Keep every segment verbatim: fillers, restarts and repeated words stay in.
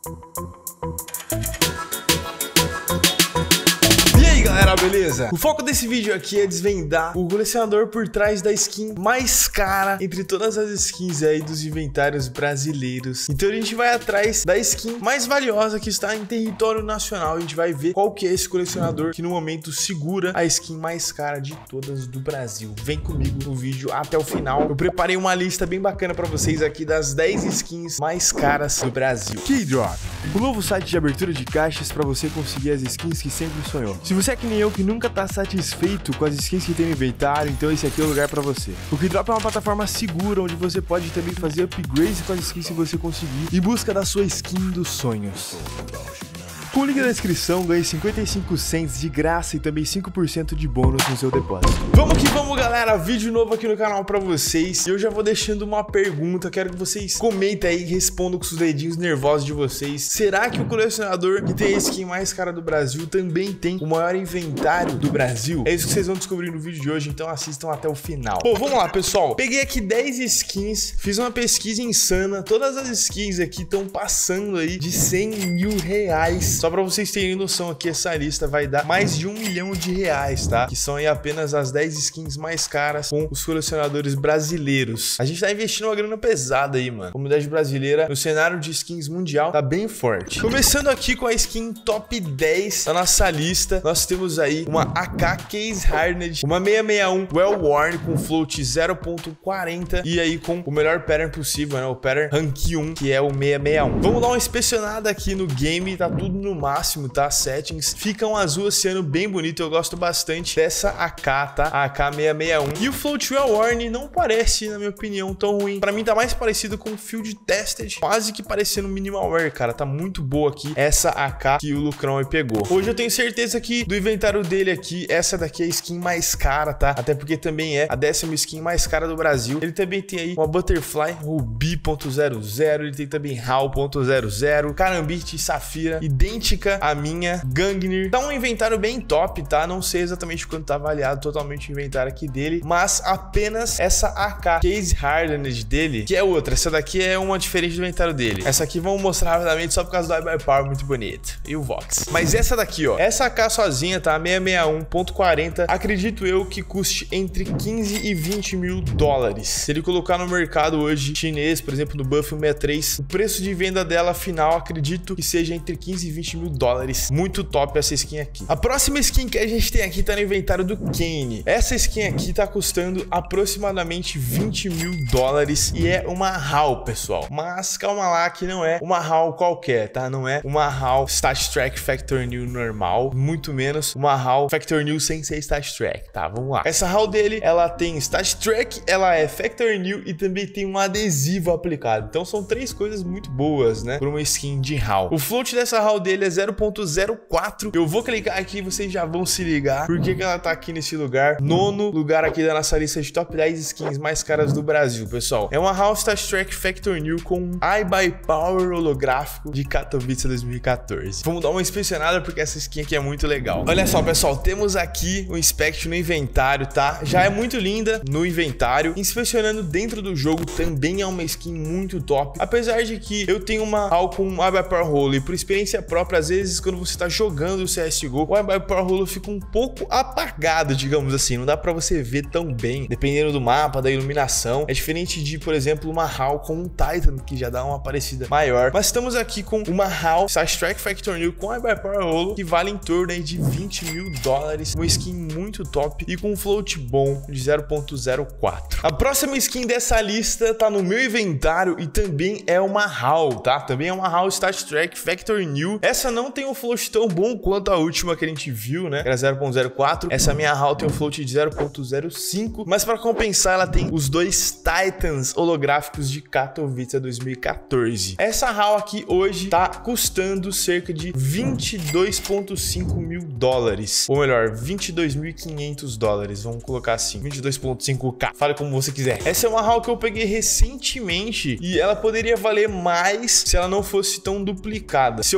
Galera, beleza? O foco desse vídeo aqui é desvendar o colecionador por trás da skin mais cara entre todas as skins aí dos inventários brasileiros. Então a gente vai atrás da skin mais valiosa que está em território nacional. A gente vai ver qual que é esse colecionador que no momento segura a skin mais cara de todas do Brasil. Vem comigo no vídeo até o final. Eu preparei uma lista bem bacana pra vocês aqui das dez skins mais caras do Brasil. Keydrop, o novo site de abertura de caixas para você conseguir as skins que sempre sonhou. Se você é que nem eu que nunca tá satisfeito com as skins que tem no inventário, então esse aqui é o lugar pra você. O Keydrop é uma plataforma segura onde você pode também fazer upgrades com as skins se você conseguir, em busca da sua skin dos sonhos. Com o link na descrição, ganhe cinquenta e cinco cents de graça e também cinco por cento de bônus no seu depósito. Vamos que vamos, galera! Vídeo novo aqui no canal pra vocês. E eu já vou deixando uma pergunta. Quero que vocês comentem aí e respondam com os dedinhos nervosos de vocês. Será que o colecionador que tem a skin mais cara do Brasil também tem o maior inventário do Brasil? É isso que vocês vão descobrir no vídeo de hoje, então assistam até o final. Bom, vamos lá, pessoal. Peguei aqui dez skins, fiz uma pesquisa insana. Todas as skins aqui estão passando aí de cem mil reais. Só pra vocês terem noção aqui, essa lista vai dar mais de um milhão de reais, tá? Que são aí apenas as dez skins mais caras com os colecionadores brasileiros. A gente tá investindo uma grana pesada aí, mano. A comunidade brasileira no cenário de skins mundial tá bem forte. Começando aqui com a skin top dez da nossa lista, nós temos aí uma A K Case Hardened, uma seiscentos e sessenta e um Well Worn com float zero ponto quarenta e aí com o melhor pattern possível, né? O pattern Rank um, que é o seiscentos e sessenta e um. Vamos dar uma inspecionada aqui no game, tá tudo no máximo, tá? Settings. Fica um azul oceano bem bonito, eu gosto bastante dessa A K, tá? A A K seiscentos e sessenta e um. E o float Well Worn não parece, na minha opinião, tão ruim. Pra mim tá mais parecido com o Field Tested, quase que parecendo Minimal Wear, cara. Tá muito boa aqui essa A K que o Lucrão aí pegou. Hoje eu tenho certeza que do inventário dele aqui, essa daqui é a skin mais cara, tá? Até porque também é a décima skin mais cara do Brasil. Ele também tem aí uma Butterfly Ruby ponto zero zero, ele tem também Hal ponto zero zero, Karambit Safira, idêntica à minha, Gangnir. Tá um inventário bem top, tá? Não sei exatamente quanto tá avaliado totalmente o inventário aqui dele, mas apenas essa A K Case Hardened dele, que é outra. Essa daqui é uma diferente do inventário dele. Essa aqui vamos mostrar rapidamente só por causa do I-Buy Power, muito bonito. E o Vox. Mas essa daqui, ó, essa A K sozinha, tá? seiscentos e sessenta e um ponto quarenta, acredito eu que custe entre quinze e vinte mil dólares. Se ele colocar no mercado hoje chinês, por exemplo, no Buff cento e sessenta e três, o preço de venda dela final, acredito que seja entre quinze e vinte mil dólares. Muito top essa skin aqui. A próxima skin que a gente tem aqui tá no inventário do Kane. Essa skin aqui tá custando aproximadamente vinte mil dólares e é uma Hal, pessoal. Mas calma lá que não é uma Hal qualquer, tá? Não é uma Hal Stat Track Factor New normal, muito menos uma Hal Factor New sem ser Stat Track, tá? Vamos lá. Essa Hal dele, ela tem Stat Track, ela é Factor New e também tem um adesivo aplicado. Então são três coisas muito boas, né? Por uma skin de Hal. O float dessa Hal dele é zero ponto zero quatro. Eu vou clicar aqui e vocês já vão se ligar por que que ela tá aqui nesse lugar. Nono lugar aqui da nossa lista de top dez skins mais caras do Brasil, pessoal. É uma Hal Stat Track Factor New com um I-Buy Power holográfico de Katowice dois mil e quatorze. Vamos dar uma inspecionada porque essa skin aqui é muito legal. Olha só, pessoal, temos aqui o Inspect no inventário, tá? Já é muito linda no inventário. Inspecionando dentro do jogo também é uma skin muito top. Apesar de que eu tenho uma Hal com um I-Buy Power Holo e por experiência própria, às vezes quando você tá jogando o C S G O, o I-Buy Power Holo fica um pouco apagado, digamos assim. Não dá pra você ver tão bem, dependendo do mapa, da iluminação. É diferente de, por exemplo, uma Hal com um Titan, que já dá uma parecida maior. Mas estamos aqui com uma Hal Stat Track Factor New com I-Buy Power Holo, que vale em torno aí de vinte mil dólares. Uma skin muito top e com um float bom de zero ponto zero quatro. A próxima skin dessa lista tá no meu inventário e também é uma Hal, tá? Também é uma Hal Stat Track Factor New. Essa não tem um float tão bom quanto a última que a gente viu, né? Era zero ponto zero quatro. Essa minha Hal tem um float de zero ponto zero cinco, mas para compensar ela tem os dois Titans holográficos de Katowice dois mil e quatorze. Essa Hal aqui hoje tá custando cerca de vinte e dois ponto cinco mil dólares, ou melhor, vinte e dois mil e quinhentos dólares, vamos colocar assim, vinte e dois ponto cinco K, fale como você quiser. Essa é uma Hal que eu peguei recentemente e ela poderia valer mais se ela não fosse tão duplicada. Se houvesse apenas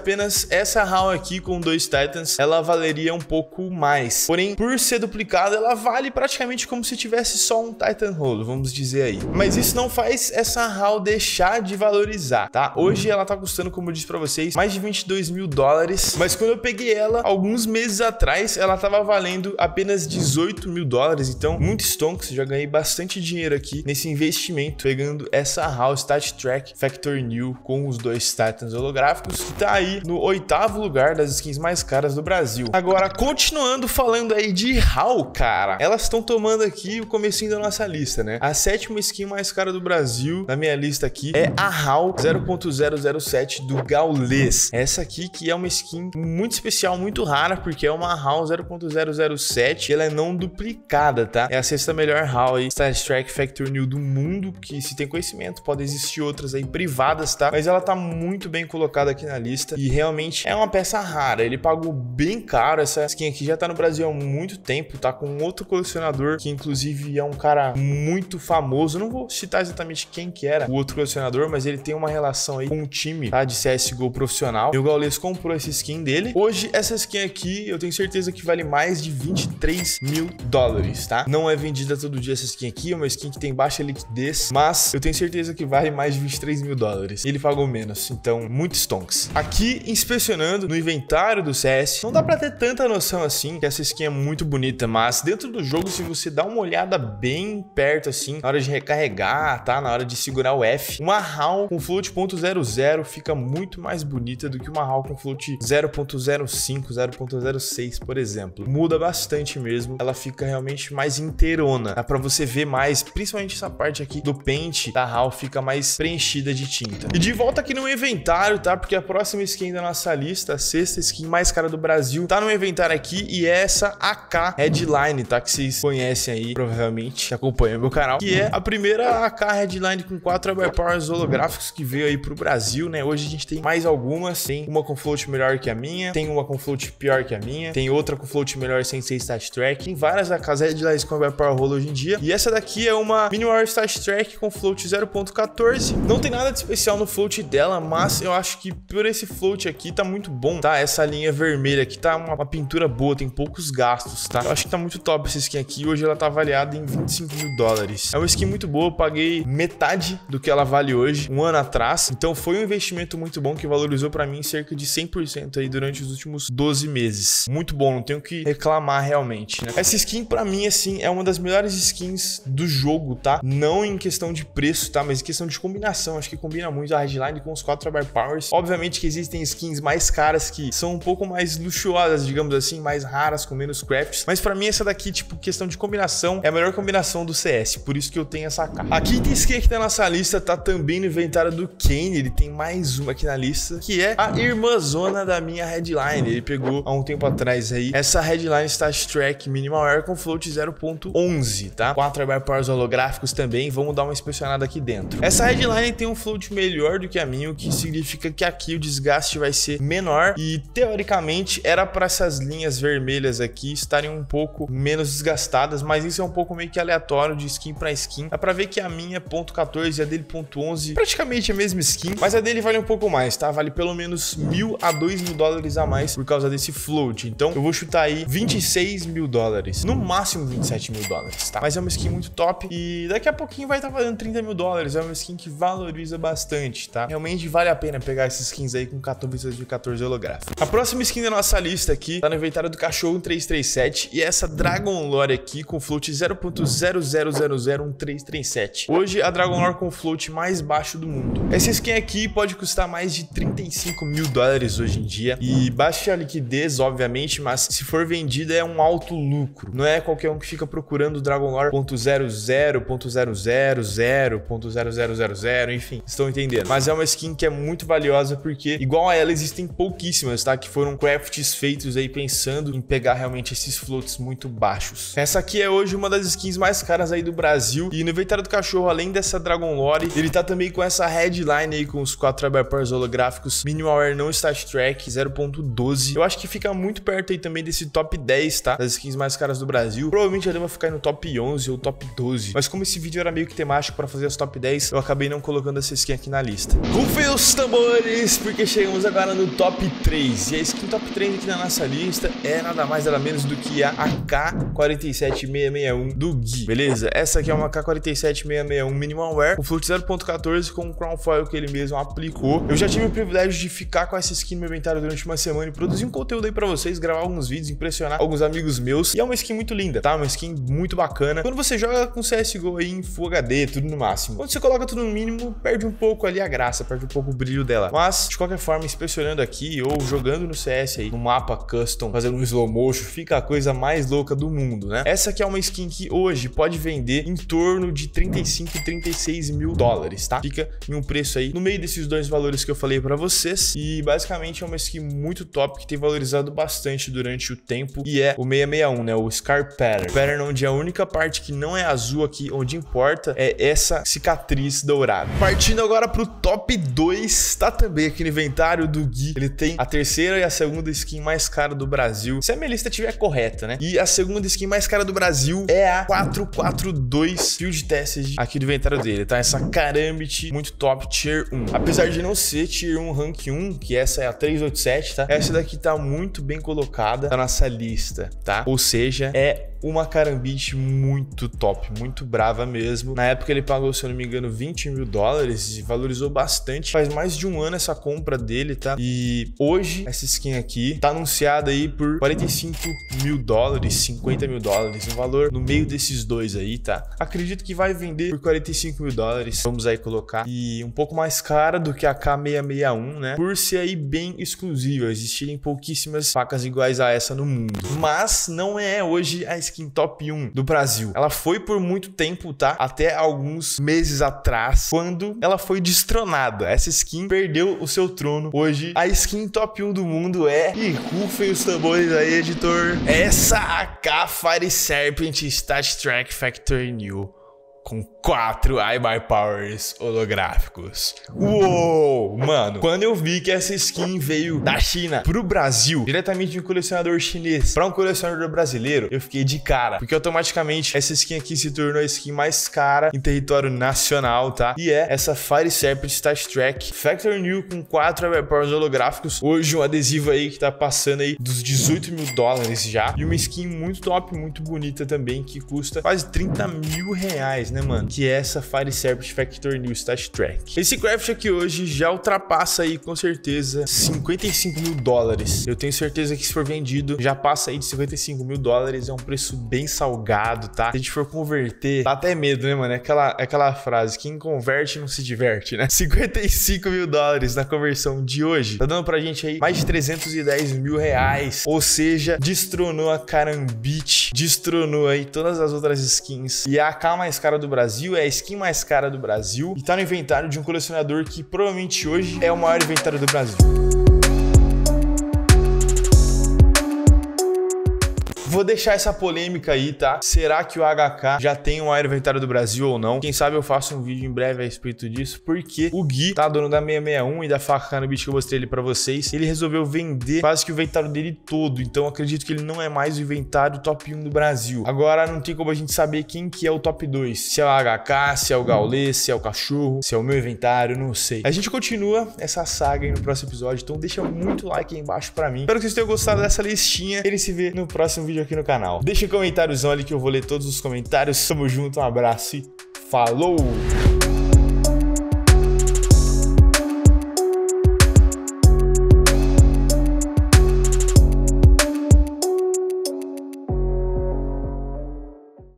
apenas essa haul aqui com dois Titans, ela valeria um pouco mais. Porém, por ser duplicada, ela vale praticamente como se tivesse só um Titan rolo, vamos dizer aí. Mas isso não faz essa haul deixar de valorizar, tá? Hoje ela tá custando, como eu disse pra vocês, mais de vinte e dois mil dólares. Mas quando eu peguei ela, alguns meses atrás, ela tava valendo apenas dezoito mil dólares. Então, muito stonks, já ganhei bastante dinheiro aqui nesse investimento, pegando essa haul Stat Track Factor New com os dois Titans holográficos, que tá aí no oitavo lugar das skins mais caras do Brasil. Agora, continuando falando aí de haul, cara, elas estão tomando aqui o comecinho da nossa lista, né? A sétima skin mais cara do Brasil, na minha lista aqui, é a haul zero ponto zero zero sete do Gaules. Essa aqui que é uma skin muito especial, muito rara, porque é uma haul zero ponto zero zero sete, ela é não duplicada, tá? É a sexta melhor haul aí, Stat Track Factor New do mundo, que se tem conhecimento, pode existir outras aí privadas, tá? Mas ela tá muito bem colocada aqui na lista e realmente é uma peça rara. Ele pagou bem caro, essa skin aqui já tá no Brasil há muito tempo, tá com outro colecionador, que inclusive é um cara muito famoso. Eu não vou citar exatamente quem que era o outro colecionador, mas ele tem uma relação aí com um time, tá, de C S G O profissional. E o Gaules comprou essa skin dele. Hoje, essa skin aqui, eu tenho certeza que vale mais de vinte e três mil dólares, tá? Não é vendida todo dia essa skin aqui, é uma skin que tem baixa liquidez, mas eu tenho certeza que vale mais de vinte e três mil dólares. Ele pagou menos, então, muito stonks. Aqui, inspecionando no inventário do C S, não dá pra ter tanta noção assim, que essa skin é muito bonita, mas dentro do jogo, se você dá uma olhada bem perto assim, na hora de recarregar, tá? Na hora de segurar o F, uma haul com float ponto zero zero fica muito mais bonita do que uma haul com float zero ponto zero cinco, zero ponto zero seis, por exemplo. Muda bastante mesmo, ela fica realmente mais inteirona. Dá pra você ver mais, principalmente essa parte aqui do pente da haul fica mais preenchida de tinta. E de volta aqui no inventário, tá? Porque a próxima skin da nossa lista, a sexta skin mais cara do Brasil, tá no inventário aqui e é essa A K Headline, tá? Que vocês conhecem aí, provavelmente, que acompanham meu canal, que é a primeira A K Headline com quatro Overpowers holográficos que veio aí pro Brasil, né? Hoje a gente tem mais algumas, tem uma com float melhor que a minha, tem uma com float pior que a minha, tem outra com float melhor sem ser Stat Track, tem várias A Ks Headlines com Overpower Holo hoje em dia, e essa daqui é uma Minimal Stat Track com float zero ponto quatorze. Não tem nada de especial no float dela, mas eu acho que por esse float aqui tá muito bom, tá? Essa linha vermelha aqui tá uma, uma pintura boa, tem poucos gastos, tá? Eu acho que tá muito top essa skin aqui. Hoje ela tá avaliada em vinte e cinco mil dólares. É uma skin muito boa, eu paguei metade do que ela vale hoje, um ano atrás. Então foi um investimento muito bom que valorizou pra mim cerca de cem por cento aí durante os últimos doze meses. Muito bom, não tenho que reclamar realmente, né? Essa skin pra mim, assim, é uma das melhores skins do jogo, tá? Não em questão de preço, tá? Mas em questão de combinação. Acho que combina muito a Headline com os quatro Overpowers. Obviamente que existem skins mais caras que são um pouco mais luxuosas, digamos assim, mais raras, com menos crafts. Mas pra mim essa daqui, tipo, questão de combinação, é a melhor combinação do C S. Por isso que eu tenho essa A K. A quinta skin aqui da nossa lista tá também no inventário do Kane. Ele tem mais uma aqui na lista, que é a irmãzona da minha Headline. Ele pegou há um tempo atrás aí essa Headline Stat Track Minimal Air com float zero ponto onze, tá? quatro Overpowers holográficos também. Vamos dar uma inspecionada aqui dentro. Essa Headline tem um float melhor do que a minha, o que significa que aqui o desgaste vai ser menor e teoricamente era para essas linhas vermelhas aqui estarem um pouco menos desgastadas, mas isso é um pouco meio que aleatório de skin para skin. Dá pra ver que a minha ponto quatorze e a dele ponto onze praticamente a mesma skin, mas a dele vale um pouco mais, tá? Vale pelo menos mil a dois mil dólares a mais por causa desse float. Então eu vou chutar aí vinte e seis mil dólares, no máximo vinte e sete mil dólares, tá? Mas é uma skin muito top e daqui a pouquinho vai estar tá valendo trinta mil dólares. É uma skin que valoriza bastante, tá? Realmente vale a pena pegar essas skins aí com quatorze de quatorze holográfico. A próxima skin da nossa lista aqui tá no inventário do Cachorro três três sete e essa Dragon Lore aqui com float zero ponto zero zero zero zero um três três sete. Hoje a Dragon Lore com o float mais baixo do mundo. Essa skin aqui pode custar mais de trinta e cinco mil dólares hoje em dia e baixa liquidez, obviamente, mas se for vendida é um alto lucro. Não é qualquer um que fica procurando Dragon Lore ponto zero zero ponto zero zero zero ponto zero zero zero zero, enfim, estão entendendo. Mas é uma skin que é muito valiosa porque igual a ela existem pouquíssimas, tá? Que foram crafts feitos aí pensando em pegar realmente esses floats muito baixos. Essa aqui é hoje uma das skins mais caras aí do Brasil e no inventário do Cachorro, além dessa Dragon Lore, ele tá também com essa Headline aí com os quatro Overpowers holográficos Minimal Air não Stat Track zero ponto doze. Eu acho que fica muito perto aí também desse top dez, tá? Das skins mais caras do Brasil. Provavelmente já deva ficar aí no top onze ou top doze. Mas como esse vídeo era meio que temático pra fazer as top dez, eu acabei não colocando essa skin aqui na lista. Rufem os tambores, porque chegamos chegamos agora no top três. E a skin top três aqui na nossa lista é nada mais nada menos do que a A K quatro sete seis seis um do Gui, beleza? Essa aqui é uma A K quatro sete seis seis um Minimal Wear, com fluxo zero ponto quatorze com o Crown Foil que ele mesmo aplicou. Eu já tive o privilégio de ficar com essa skin no meu inventário durante uma semana e produzir um conteúdo aí pra vocês, gravar alguns vídeos, impressionar alguns amigos meus. E é uma skin muito linda, tá? Uma skin muito bacana. Quando você joga com C S G O aí em Full H D, tudo no máximo. Quando você coloca tudo no mínimo, perde um pouco ali a graça, perde um pouco o brilho dela. Mas, de qualquer forma, inspecionando aqui ou jogando no C S aí, no mapa custom, fazendo um slow motion, fica a coisa mais louca do mundo, né? Essa aqui é uma skin que hoje pode vender em torno de trinta e cinco e trinta e seis mil dólares, tá? Fica em um preço aí no meio desses dois valores que eu falei pra vocês. E basicamente é uma skin muito top que tem valorizado bastante durante o tempo. E é o seiscentos e sessenta e um, né? O Scar Pattern. Pattern onde a única parte que não é azul aqui, onde importa, é essa cicatriz dourada. Partindo agora pro top dois, tá também aqui no inventário do Gui. Ele tem a terceira e a segunda skin mais cara do Brasil. Se a minha lista estiver correta, né? E a segunda skin mais cara do Brasil é a quatro quatro dois Field Tested aqui do inventário dele, tá? Essa Karambit muito top, Tier um. Apesar de não ser Tier um Rank um, que essa é a três oito sete, tá? Essa daqui tá muito bem colocada na nossa lista, tá? Ou seja, é uma Karambit muito top, muito brava mesmo. Na época ele pagou, se eu não me engano, vinte mil dólares e valorizou bastante. Faz mais de um ano essa compra dele, tá? E hoje essa skin aqui tá anunciada aí por quarenta e cinco mil dólares, cinquenta mil dólares, um valor no meio desses dois aí, tá? Acredito que vai vender por quarenta e cinco mil dólares, vamos aí colocar. E um pouco mais cara do que a K seiscentos e sessenta e um, né? Por ser aí bem exclusiva, existirem pouquíssimas facas iguais a essa no mundo. Mas não é hoje a skin top um do Brasil. Ela foi por muito tempo, tá? Até alguns meses atrás, quando ela foi destronada. Essa skin perdeu o seu trono. Hoje, a skin top um do mundo é... E rufem os tambores aí, editor. Essa A K Fire Serpent Stat Track Factory New, com quatro iBuy Powers holográficos. Uou, mano. Quando eu vi que essa skin veio da China pro Brasil, diretamente de um colecionador chinês para um colecionador brasileiro, eu fiquei de cara. Porque automaticamente essa skin aqui se tornou a skin mais cara em território nacional, tá? E é essa Fire Serpent Stat Track Factory New com quatro iBuy Powers holográficos. Hoje um adesivo aí que tá passando aí dos dezoito mil dólares já. E uma skin muito top, muito bonita também, que custa quase trinta mil reais, né, mano? Que é essa Fire Serpent Factory New Stat Track. Esse craft aqui hoje já ultrapassa aí com certeza cinquenta e cinco mil dólares. Eu tenho certeza que se for vendido já passa aí de cinquenta e cinco mil dólares. É um preço bem salgado, tá? Se a gente for converter, dá até medo, né, mano? É aquela, é aquela frase, quem converte não se diverte, né? cinquenta e cinco mil dólares na conversão de hoje tá dando pra gente aí mais de trezentos e dez mil reais. Ou seja, destronou a Karambit, destronou aí todas as outras skins. E a A K mais cara do Brasil é a skin mais cara do Brasil e tá no inventário de um colecionador que provavelmente hoje é o maior inventário do Brasil. Vou deixar essa polêmica aí, tá? Será que o H K já tem o maior inventário do Brasil ou não? Quem sabe eu faço um vídeo em breve a respeito disso, porque o Gui, tá, dono da seiscentos e sessenta e um e da faca Karambit que eu mostrei ele pra vocês, ele resolveu vender quase que o inventário dele todo, então acredito que ele não é mais o inventário top um do Brasil. Agora não tem como a gente saber quem que é o top dois, se é o H K, se é o Gaules, se é o Cachorro, se é o meu inventário, não sei. A gente continua essa saga aí no próximo episódio, então deixa muito like aí embaixo pra mim. Espero que vocês tenham gostado dessa listinha, ele se vê no próximo vídeo aqui no canal. Deixa um comentáriozão ali que eu vou ler todos os comentários. Tamo junto, um abraço e falou!